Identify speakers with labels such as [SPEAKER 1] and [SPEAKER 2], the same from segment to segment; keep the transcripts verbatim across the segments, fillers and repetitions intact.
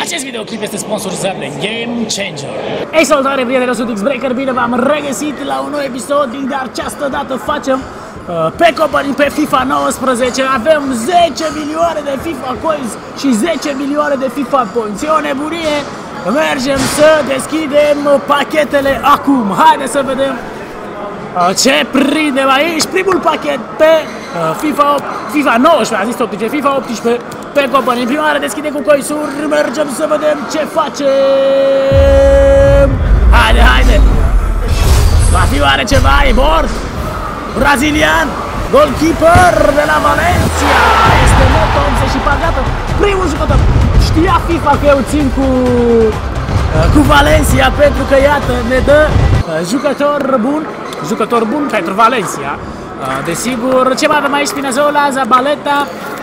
[SPEAKER 1] Acest videoclip este sponsorizat de Game Changer. Ei, salutare, prieteni, sunt X-Breaker, bine v-am regăsit la un nou episod, din de această dată facem uh, pe companii pe FIFA nouăsprezece. Avem zece milioane de FIFA Coins și zece milioane de FIFA Points. E o nebunie, mergem să deschidem pachetele acum. Haideți să vedem uh, ce prindem aici. Primul pachet pe uh, FIFA, FIFA nouăsprezece, a zis optsprezece, FIFA optsprezece. Pe companii, în prima oară deschidem cu coisuri, mergem să vedem ce facem. Haide, haide! Va fi oare ceva, e bord? Brazilian, goalkeeper de la Valencia, este Neto optzeci și patru, gata, primul jucător. Știa FIFA că eu țin cu, cu Valencia, pentru că, iată, ne dă jucător bun, jucător bun pentru Valencia. Desigur, ce mai avem aici? Spinazzola, Zabaleta,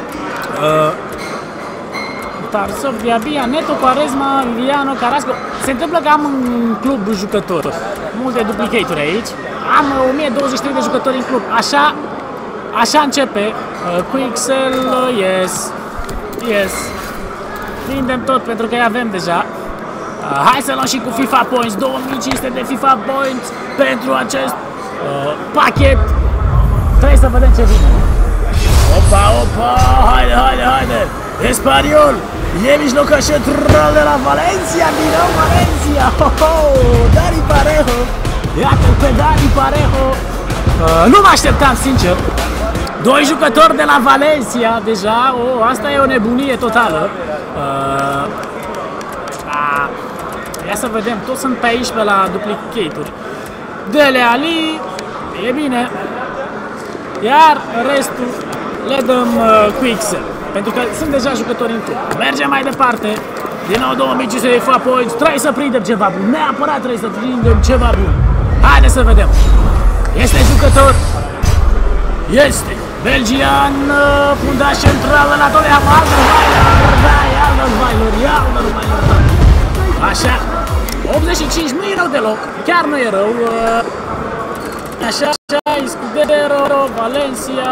[SPEAKER 1] Tarsov, Diabia, Neto, Quaresma, Viviano, Carrasco. Se întâmplă că am în club jucători, multe duplicaturi aici. Am o mie douăzeci și trei de jucători în club. Așa, așa începe. Uh, cu Excel, yes, yes. Vindem tot pentru că îi avem deja. Uh, hai să luăm și cu FIFA Points, două mii cinci sute de FIFA Points pentru acest uh, pachet. Trebuie să vedem ce vine. Opa, opa, haide, haide, haide. Espaniol, e mijlocaș central de la Valencia, din nou Valencia. Ho, ho, Dani Parejo, iată-l pe Dani Parejo. Uh, nu mă așteptam, sincer. Doi jucători de la Valencia deja, oh, asta e o nebunie totală. Uh, a, ia să vedem, toți sunt pe aici pe la duplicaturi. Dele Ali, e bine. Iar restul le dăm uh, cu Excel, pentru că sunt deja jucători în club. Mergem mai departe. Din nou două mii cinci sute de FIFA Points. Trebuie să prindem ceva bun. Neapărat trebuie să prindem ceva bun. Haide să vedem. Este jucător. Este belgian, fundaș central la Tottenham, Alderweireld. Da, Alderweireld, Alderweireld. Așa. optzeci și cinci, nu e rău deloc. Chiar nu e rău. Așa, așa, Escudero, Valencia,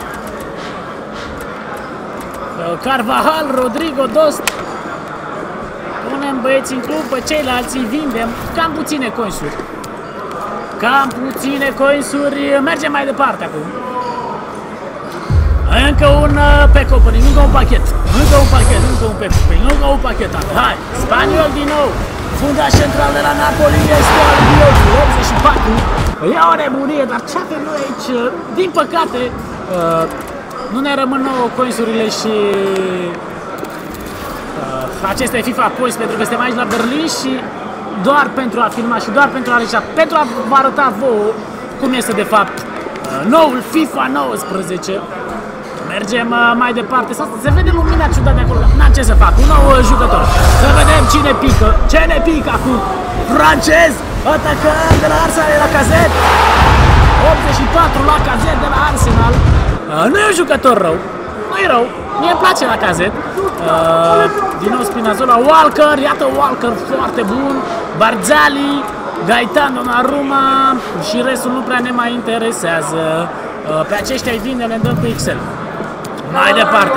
[SPEAKER 1] Carvajal, Rodrigo, Dost. Punem băieți în club, pe ceilalți îi vindem. Cam puține coinsuri. Cam puține coinsuri. Mergem mai departe acum. Încă un pe company, încă un pachet. Încă un pachet, încă un pe company, încă un pachet. Hai, Spaniol din nou. Fundaș central de la Napoli este Albiol, optzeci și patru. E o nebunie, dar ce avem noi aici? Din păcate, uh, nu ne rămân nouă coinsurile și uh, aceste FIFA Points, pentru că suntem aici la Berlin și doar pentru a filma și doar pentru a realiza, pentru a vă arăta vouă cum este de fapt uh, noul FIFA nouăsprezece. Mergem uh, mai departe, să se vede lumina ciudată de acolo, n-am ce să fac, un nou uh, jucător. Să vedem cine pică, ce ne pică acum. Francez, atacant de la Arsenal, la Cazet. optzeci și patru la Cazet de la Arsenal. Uh, nu e un jucător rău, nu e rău, mie îmi place la Cazet. Uh, din nou Spinazzola, Walker, iată Walker foarte bun. Barzali, Gaetan, Donnarumma și restul nu prea ne mai interesează. Uh, pe aceștia îi vindem, le dăm cu Excel. Mai departe.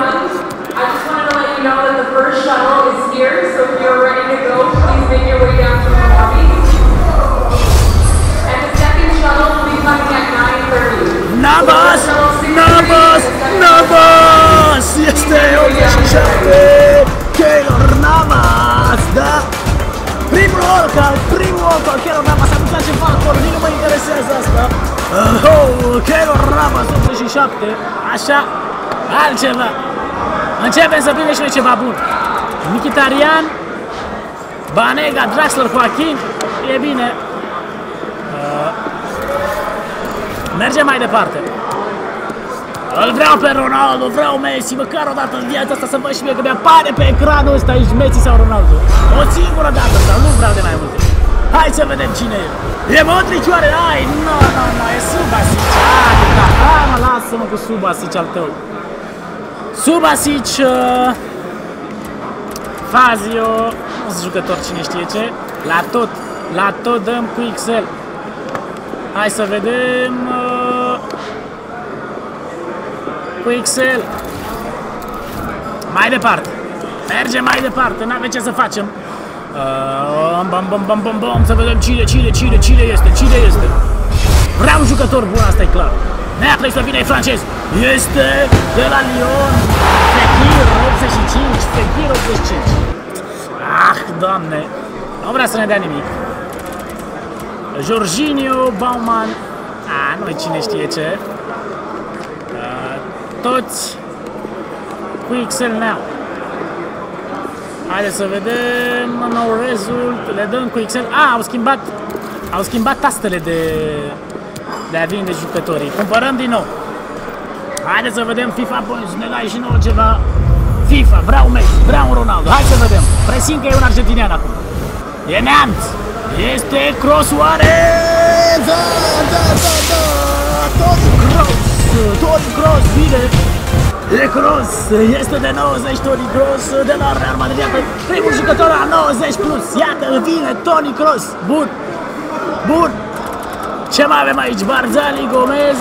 [SPEAKER 1] Navas, Navas, Navas, este optzeci și șapte, Keylor Navas, da? Primul walkout, primul walkout, Keylor Navas, a întâmplat ceva acolo, nici nu mă interesează asta. Uh, oh, Keylor Navas, optzeci și șapte, așa, altceva. Începem să prindem și noi ceva bun. Mkhitaryan, Banega, Draxler, Joaquin, e bine. Uh, Mergem mai departe. Îl vreau pe Ronaldo, vreau Messi, măcar o dată în viața asta să văd și mie că mi-apare pe ecranul ăsta aici Messi sau Ronaldo. O singură dată, dar nu vreau de mai multe. Hai să vedem cine e. E Modric oare? Ai, nu, nu, nu, e Subasic. Hai, mă, lasă-mă cu Subasic al tău. Subasic, uh, Fazio, nu sunt jucător cine știe ce. La tot, la tot dăm cu Excel. Hai să vedem uh, cu Excel. Mai departe. Mergem mai departe, n-avem ce să facem. Uh, bam, bam, bam, bam, bam, să vedem cine, cine, cine, cine este, cine este. Vreau un jucător bun, asta e clar. Nea trebuie să vină, e francez. Este de la Lyon. Fekir optzeci și cinci, Fekir optzeci și cinci. Ah, Doamne, nu vrea să ne dea nimic. Jorginho, Bauman. Ah, noi cine știe ce. Uh, toți cu X L Now. Haideți să vedem, nou rezult, le dăm cu X L. Ah, au schimbat, au schimbat tastele de, de a vinde jucătorii. Cumpărăm din nou. Haideți să vedem FIFA Points, ne dai și nouă ceva. FIFA, vreau Messi, vreau un Ronaldo. Hai să vedem. Presimt că e un argentinian acum. E neamț. Este Kroos oare? Da, da, da, da. Toni Kroos, Toni Kroos, bine. E Kroos, este de nouăzeci Toni Kroos de la Real Madrid. Iată, primul jucător la nouăzeci plus. Iată, vine Toni Kroos. Bun, bun. Ce mai avem aici? Barzali, Gomez,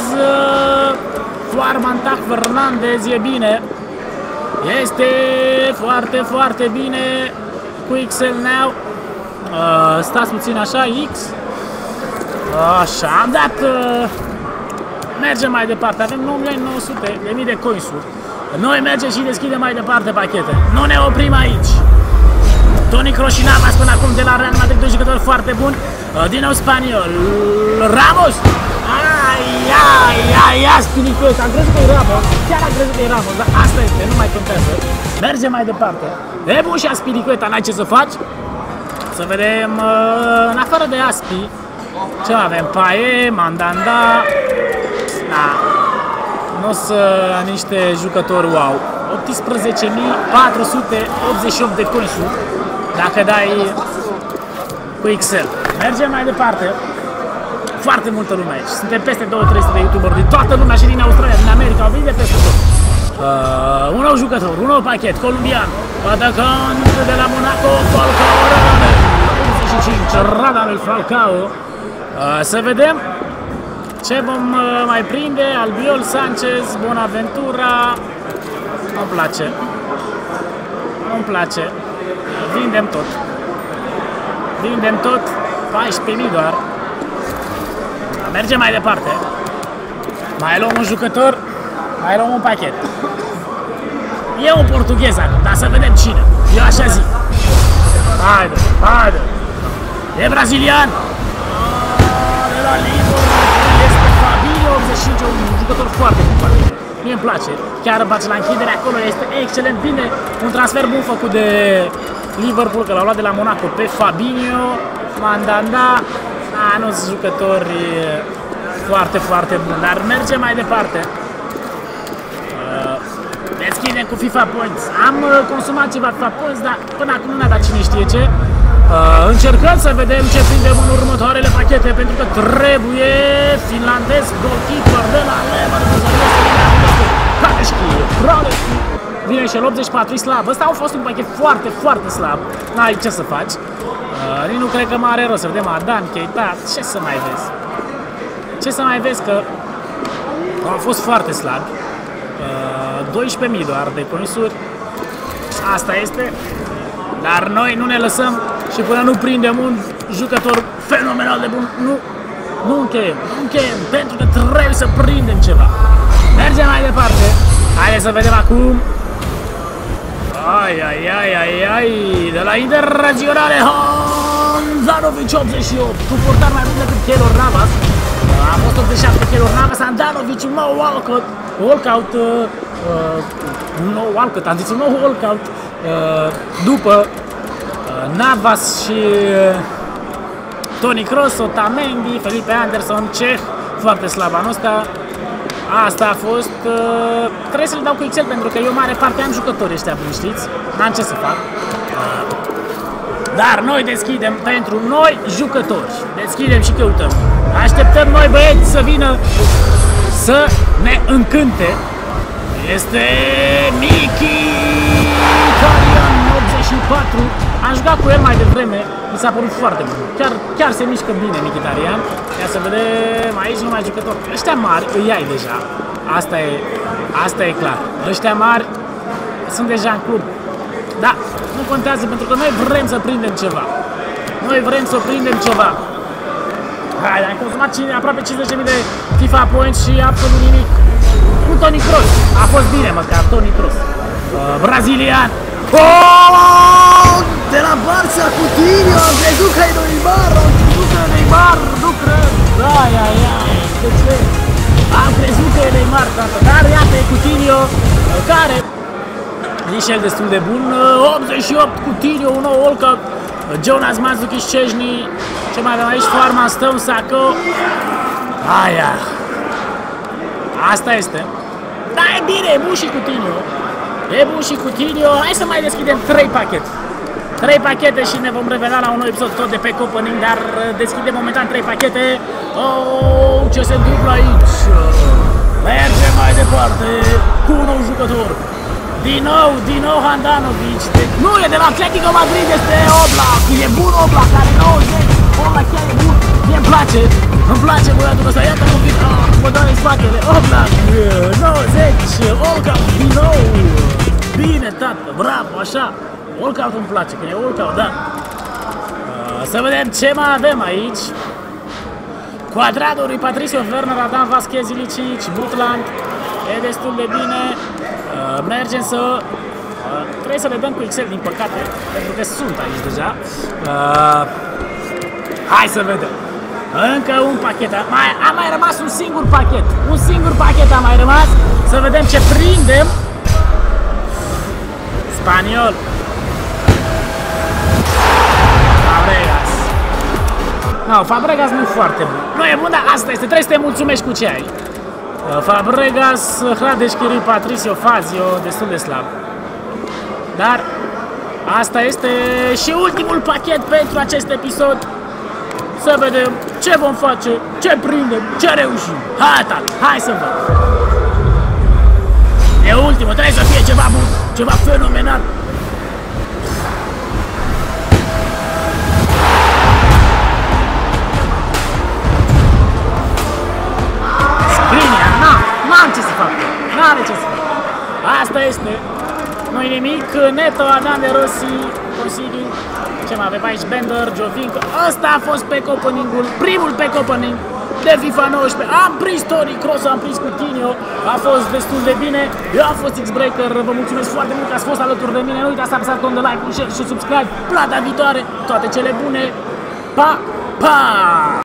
[SPEAKER 1] Fuarmantac, Fernandez, e bine. Este foarte, foarte bine cu X L Now. Uh, stați puțin așa, X. Așa, am dat. Uh, mergem mai departe. Avem nouă milioane nouă sute de mii de coinsuri. Noi mergem și deschidem mai departe pachete. Nu ne oprim aici. Toni Kroos și Navas până acum de la Real Madrid, doi jucători foarte buni. Uh, din nou spaniol. Ramos. Ai, ai, ai, ai, Spilicueta. Am crezut că e Ramos. Chiar am crezut că e Ramos, dar asta este, nu mai contează. Mergem mai departe. E bun și Spilicueta, n-ai ce să faci. Să vedem, în afară de Aspi, ce avem? Pae, Mandanda. Da. Nu sunt niște jucători wow. optsprezece mii patru sute optzeci și opt de coinsuri dacă dai cu X L. Mergem mai departe. Foarte multă lume aici. Suntem peste două sute trei sute de youtuberi din toată lumea și din Australia, din America, au venit de peste tot. Uh, un nou jucător, un nou pachet, colombian, atacant de la Monaco, Falcao, Radamel, optzeci și cinci, Radamel Falcao. Uh, să vedem ce vom uh, mai prinde. Albiol, Sanchez, Bonaventura. Nu-mi place. Nu-mi place. Vindem tot. Vindem tot. paisprezece mii doar. Mergem mai departe. Mai luăm un jucător. Mai luăm un pachet. E un portughez acum, dar să vedem cine. Eu așa zic. Haide, haide. E brazilian. De la Liverpool. Este Fabinho optzeci și cinci, un jucător foarte bun. Mie îmi place. Chiar bați la închidere acolo. Este excelent. Bine. Un transfer bun făcut de Liverpool, că l-au luat de la Monaco pe Fabinho. Mandanda. A, nu sunt jucători foarte, foarte buni, dar mergem mai departe. Uh, deschidem cu FIFA Points. Am consumat ceva FIFA Points, dar până acum nu ne-a dat cine știe ce. Uh, încercăm să vedem ce prindem în următoarele pachete, pentru că trebuie finlandez, goalkeeper de la Leverkusen. Vine și el optzeci și patru, e slab. Ăsta a fost un pachet foarte, foarte slab. N-ai ce să faci. Uh, nici nu cred că mai are rost să vedem Adam, Keita, ce să mai vezi? Ce să mai vezi că au fost foarte slab. Uh, doisprezece mii doar de coinsuri. Asta este. Dar noi nu ne lăsăm și până nu prindem un jucător fenomenal de bun, nu, nu încheiem, nu încheiem, pentru că trebuie să prindem ceva. Mergem mai departe. Haideți să vedem acum. Ai, ai, ai, ai, ai, de la Internazionale Handanovic optzeci și opt, un portar mai bun decât Keylor Navas. A fost optzeci și șapte Keylor Navas, Handanovic, un nou walkout, walkout, uh, un nou walkout, am zis un nou walkout, uh, după uh, Navas și uh, Toni Kroos, Otamendi, Felipe Anderson, ceh, foarte slab anul ăsta. Asta a fost, uh, trebuie să le dau cu X L pentru că eu mare parte am jucători ăștia buni, știți? N-am ce să fac. Uh, dar noi deschidem pentru noi jucători. Deschidem și căutăm. Așteptăm noi băieți să vină să ne încânte. Este Miki Tarian optzeci și patru. Am jucat cu el mai devreme, mi s-a părut foarte bun. Chiar, chiar se mișcă bine Miki Tarian. Ia să vedem, aici nu mai jucători. Ăștia mari îi ai deja. Asta e, asta e clar. Ăștia mari sunt deja în club. Da, nu contează pentru că noi vrem să prindem ceva. Noi vrem să prindem ceva. Hai, am consumat aproape cincizeci de mii de FIFA points și absolut nimic. Cu Toni Kroos. A fost bine măcar, Toni Kroos. Uh, brazilian. Oh! De la Barça, Coutinho, am crezut că e Neymar, am crezut că e Neymar, nu cred. Ai, ai, ai, de ce? Am crezut că e Neymar, tată, dar iată e Coutinho, care e și el destul de bun. optzeci și opt Coutinho, un nou Walcott. Jonas Mandzukic, Szczęsny, ce mai avem aici? Farman, Stone, Sacco. Aia. Asta este. Da, e bine, e bun și Coutinho. E bun și Coutinho. Hai să mai deschidem trei pachete. trei pachete și ne vom revela la un nou episod tot de pe opening, dar deschidem momentan trei pachete. Oh, ce se întâmplă aici? Mergem mai departe cu un nou jucător. Din nou, din nou Handanovic. De... Nu, e de la Atletico Madrid, este Oblak. E bun Oblak, are nouăzeci. Oblak chiar e bun. Mie îmi place. Îmi place băiatul ăsta. Iată un pic. Ah, mă doare în spatele. Oblak. nouăzeci. Walcott din nou. Bine, tată. Bravo, așa. Walcott îmi place. Când e Walcott, da. Uh, să vedem ce mai avem aici. Cuadratul lui Patricio Werner, Adam Vasquez, Ilicic, Butland. E destul de bine. Uh, mergem să... Uh, trebuie să le dăm cu X L, din păcate, pentru că sunt aici deja. Uh, hai să vedem. Încă un pachet. Mai, a mai rămas un singur pachet. Un singur pachet a mai rămas. Să vedem ce prindem. Spaniol. Fabregas. No, Fabregas nu e foarte bun. Nu e bun, dar asta este. Trebuie să te mulțumești cu ce ai. Fabregas, Hradeșchiri, Patricio, Fazio, destul de slab. Dar asta este și ultimul pachet pentru acest episod. Să vedem ce vom face, ce prindem, ce reușim. Hai, tata, hai să vedem. E ultimul, trebuie să fie ceva bun, ceva fenomenal. N-am ce să fac, n-are ce să fac. Asta este. Nu-i nimic. Neto, Adam de Rossi, Consigli. Ce mai avem aici? Bender, Jovinko. Asta a fost pack opening-ul, primul pack opening de FIFA nouăsprezece. Am prins Toni Kroos, am prins Coutinho. A fost destul de bine. Eu am fost X-Breaker. Vă mulțumesc foarte mult că ați fost alături de mine. Nu uitați să apăsați de like, un share și subscribe. La data viitoare, toate cele bune. Pa, pa!